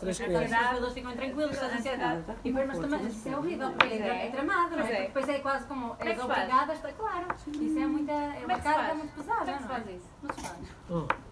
das As crianças. pessoas ficam tranquilas, estás ansiedade. E depois, mas também, isso é horrível, porque é tramado, não é? Porque depois é quase como és obrigada a estar, claro. Isso é muita, é uma carga muito pesada, não é? Como é que se faz isso? Não se faz. Oh.